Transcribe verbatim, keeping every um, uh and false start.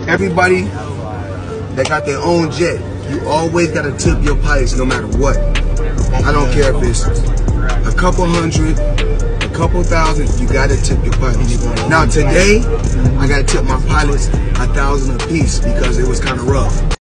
everybody that got their own jet, you always gotta tip your pilots no matter what. I don't care if it's a couple hundred, a couple thousand, you gotta tip your pilots. Now today, I gotta tip my pilots a thousand a piece because it was kind of rough.